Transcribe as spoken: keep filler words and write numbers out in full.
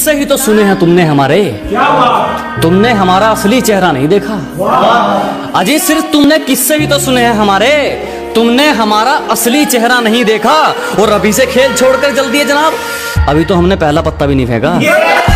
किस्से ही तो सुने हैं तुमने हमारे, तुमने हमारा असली चेहरा नहीं देखा। अजी सिर्फ तुमने किस्से ही तो सुने हैं हमारे, तुमने हमारा असली चेहरा नहीं देखा। और अभी से खेल छोड़कर जल्दी है जनाब, अभी तो हमने पहला पत्ता भी नहीं फेंका।